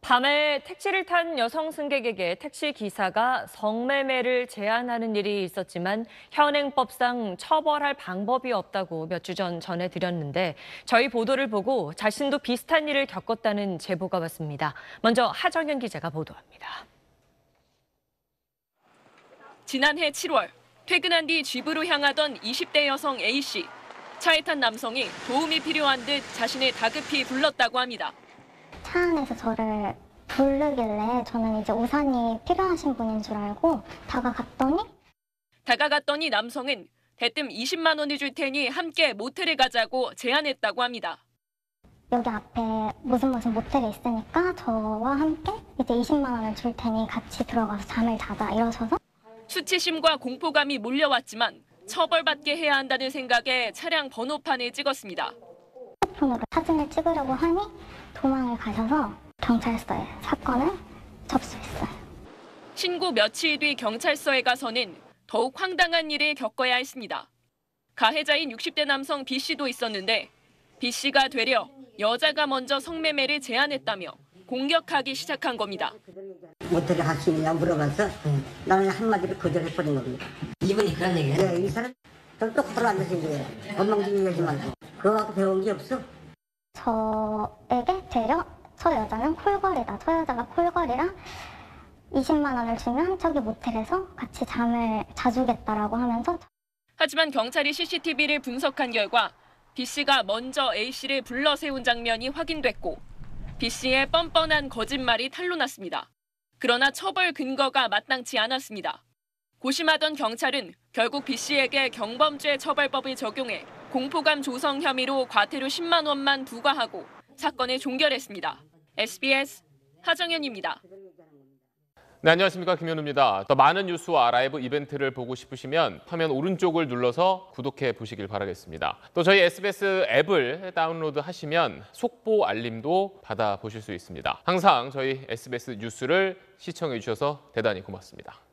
밤에 택시를 탄 여성 승객에게 택시 기사가 성매매를 제안하는 일이 있었지만 현행법상 처벌할 방법이 없다고 몇 주 전 전해드렸는데 저희 보도를 보고 자신도 비슷한 일을 겪었다는 제보가 왔습니다. 먼저 하정현 기자가 보도합니다. 지난해 7월 퇴근한 뒤 집으로 향하던 20대 여성 A씨. 차에 탄 남성이 도움이 필요한 듯 자신을 다급히 불렀다고 합니다. 차 안에서 저를 부르길래 저는 이제 우산이 필요하신 분인 줄 알고 다가갔더니 남성은 대뜸 20만 원을 줄 테니 함께 모텔에 가자고 제안했다고 합니다. 여기 앞에 무슨 모텔이 있으니까 저와 함께 이제 20만 원을 줄 테니 같이 들어가서 잠을 자자 이러셔서 수치심과 공포감이 몰려왔지만 처벌받게 해야 한다는 생각에 차량 번호판을 찍었습니다. 핸드폰으로 사진을 찍으려고 하니 도망을 가셔서 경찰서에 사건을 접수했어요. 신고 며칠 뒤 경찰서에 가서는 더욱 황당한 일을 겪어야 했습니다. 가해자인 60대 남성 B씨도 있었는데 B씨가 되려 여자가 먼저 성매매를 제안했다며 공격하기 시작한 겁니다. 모텔에 갈 수 있느냐 물어봐서 나는 한마디로 거절해버린 겁니다. 이분이 그런 얘기예요? 네, 이 사람 똑바로 앉아서 이제 엉망진이 얘기 말고 그거 갖고 배운 게 없어. 저에게 되려 저 여자는 콜걸이다. 저 여자가 콜걸이라 20만 원을 주면 저기 모텔에서 같이 잠을 자주겠다라고 하면서 하지만 경찰이 CCTV를 분석한 결과 B씨가 먼저 A씨를 불러 세운 장면이 확인됐고 B씨의 뻔뻔한 거짓말이 탄로났습니다. 그러나 처벌 근거가 마땅치 않았습니다. 고심하던 경찰은 결국 B씨에게 경범죄 처벌법을 적용해 공포감 조성 혐의로 과태료 10만 원만 부과하고 사건을 종결했습니다. SBS 하정현입니다. 네, 안녕하십니까. 김현우입니다. 더 많은 뉴스와 라이브 이벤트를 보고 싶으시면 화면 오른쪽을 눌러서 구독해 보시길 바라겠습니다. 또 저희 SBS 앱을 다운로드 하시면 속보 알림도 받아보실 수 있습니다. 항상 저희 SBS 뉴스를 시청해 주셔서 대단히 고맙습니다.